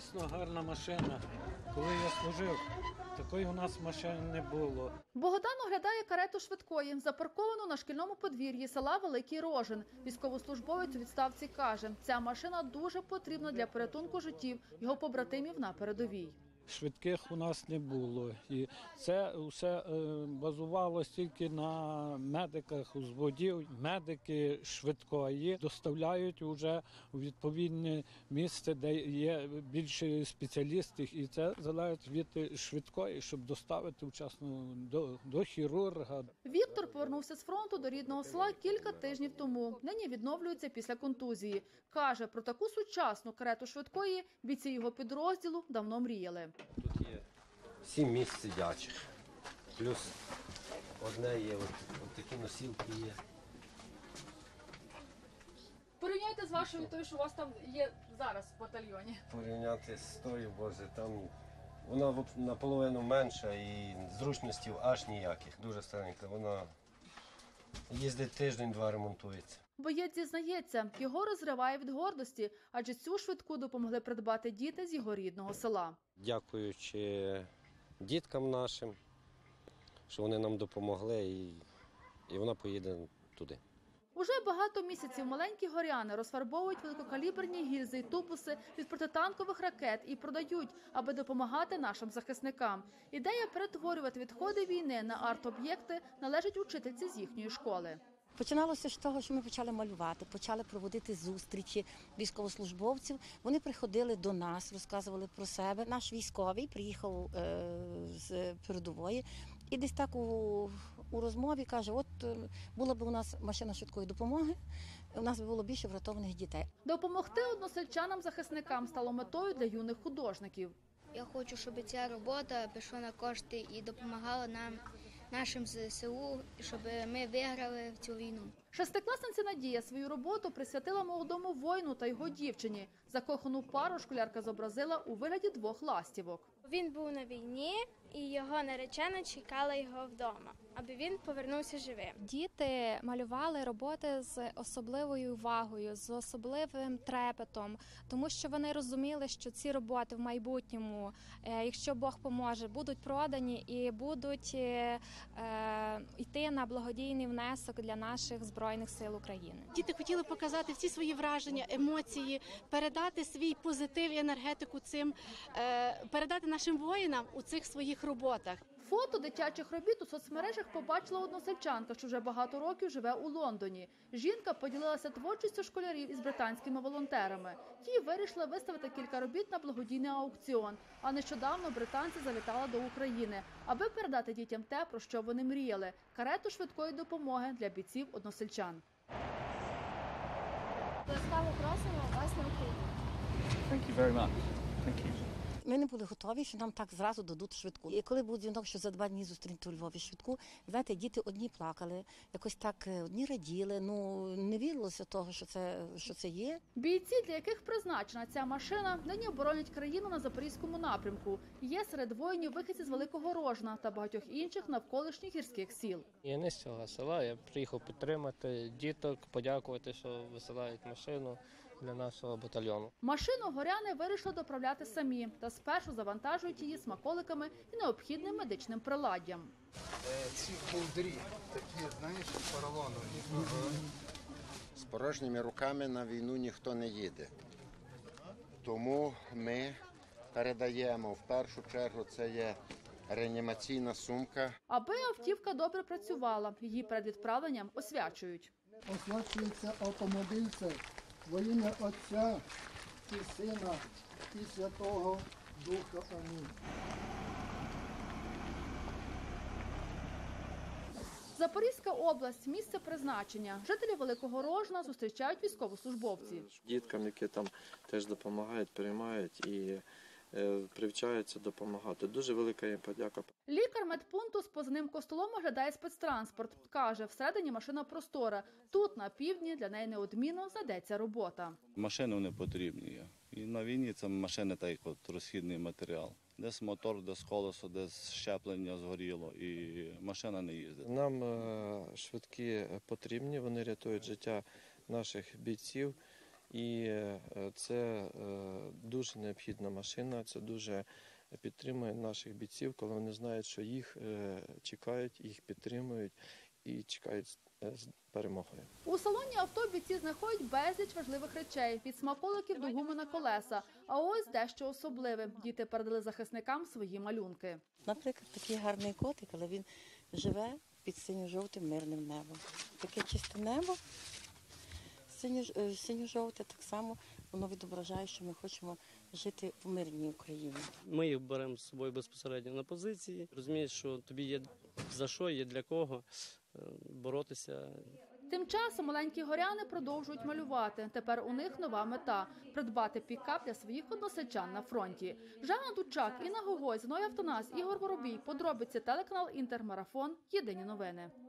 Дійсно гарна машина. Коли я служив, такої у нас машини не було. Богдан оглядає карету швидкої, запарковану на шкільному подвір'ї села Великий Рожин. Військовослужбовець у відставці каже, ця машина дуже потрібна для порятунку життів його побратимів на передовій. Швидких у нас не було. І це все базувалося тільки на медиках, узводів. Медики швидкої доставляють вже у відповідне місце, де є більше спеціалістів. І це залежить від швидкої, щоб доставити вчасно до хірурга. Віктор повернувся з фронту до рідного села кілька тижнів тому. Нині відновлюється після контузії. Каже, про таку сучасну карету швидкої бійці його підрозділу давно мріяли. Тут є 7 місць сидячих, плюс одне є, от такі носілки є. Порівняйте з вашою тою, що у вас там є зараз в батальйоні. Порівняти з тою, боже, там вона наполовину менша і зручностей аж ніяких. Дуже старенька, вона їздить тиждень-два, ремонтується. Боєць зізнається, його розриває від гордості, адже цю швидку допомогли придбати діти з його рідного села. Дякуючи діткам нашим, що вони нам допомогли, і вона поїде туди. Уже багато місяців маленькі горяни розфарбовують великокаліберні гільзи й тубуси від протитанкових ракет і продають, аби допомагати нашим захисникам. Ідея перетворювати відходи війни на арт-об'єкти належить учительці з їхньої школи. Починалося з того, що ми почали малювати, почали проводити зустрічі військовослужбовців. Вони приходили до нас, розказували про себе. Наш військовий приїхав з передової і десь так у розмові каже, от була б у нас машина швидкої допомоги, у нас би було більше врятованих дітей. Допомогти односельчанам-захисникам стало метою для юних художників. Я хочу, щоб ця робота пішла на кошти і допомагала нам, нашим ЗСУ, щоб ми виграли в цю війну. Шестикласниця Надія свою роботу присвятила молодому воїну та його дівчині. Закохану пару школярка зобразила у вигляді 2 ластівок. Він був на війні, і його наречена чекала його вдома, аби він повернувся живим. Діти малювали роботи з особливою увагою, з особливим трепетом, тому що вони розуміли, що ці роботи в майбутньому, якщо Бог поможе, будуть продані і будуть йти на благодійний внесок для наших Збройних сил України. Діти хотіли показати всі свої враження, емоції, передати свій позитив і енергетику цим, передати нашим воїнам у цих своїх роботах. Фото дитячих робіт у соцмережах побачила односельчанка, що вже багато років живе у Лондоні. Жінка поділилася творчістю школярів із британськими волонтерами. Ті вирішили виставити кілька робіт на благодійний аукціон. А нещодавно британці завітали до України, аби передати дітям те, про що вони мріяли – карету швидкої допомоги для бійців односельчан. Ласкаво просимо вас на Україну. Thank you very much. Thank you. Ми не були готові, що нам так зразу дадуть швидку. І коли був дзвінок, що за 2 дні зустрінуть у Львові швидку, знаєте, діти одні плакали, якось так одні раділи, не вірилося того, що це є. Бійці, для яких призначена ця машина, нині оборонять країну на Запорізькому напрямку. Є серед воїнів вихідці з Великого Рожна та багатьох інших навколишніх гірських сіл. Я не з цього села, я приїхав підтримати діток, подякувати, що висилають машину для нашого батальйону. Машину горяни вирішили доправляти самі та спершу завантажують її смаколиками і необхідним медичним приладдям. Ці ковдрі такі, знаєш, поролонові. З порожніми руками на війну ніхто не їде. Тому ми передаємо, в першу чергу, це є реанімаційна сумка. Аби автівка добре працювала, її перед відправленням освячують. Освячується автомобіль це во ім'я Отця і Сина і Святого Духа. Амінь. Запорізька область – місце призначення. Жителі Великого Рожна зустрічають військовослужбовці. Діткам, які там теж допомагають, приймають і привчаються допомагати. Дуже велика їм подяка. Лікар медпункту з позивним Костолом оглядає спецтранспорт. Каже, всередині машина простора. Тут, на півдні, для неї неодмінно знайдеться робота. Машини не потрібні. І на війні це машини та як розхідний матеріал. Десь мотор, десь колесо, десь щеплення згоріло і машина не їздить. Нам швидкі потрібні, вони рятують життя наших бійців І це дуже необхідна машина, це дуже підтримує наших бійців, коли вони знають, що їх чекають, їх підтримують і чекають з перемогою. У салоні авто бійці знаходять безліч важливих речей – від смаколиків до гуми на колеса. А ось дещо особливе. Діти передали захисникам свої малюнки. Наприклад, такий гарний котик, але він живе під синьо-жовтим мирним небом. Таке чисте небо, синьо-жовте, так само воно відображає, що ми хочемо жити в мирній Україні. Ми їх беремо з собою безпосередньо на позиції. Розумієш, що тобі є за що, є для кого боротися. Тим часом маленькі горяни продовжують малювати. Тепер у них нова мета – придбати пікап для своїх односельчан на фронті. Жанна Дучак, Інна Гогой, Зіновій Автонас, Ігор Воробій. Подробиці телеканал «Інтермарафон». Єдині новини.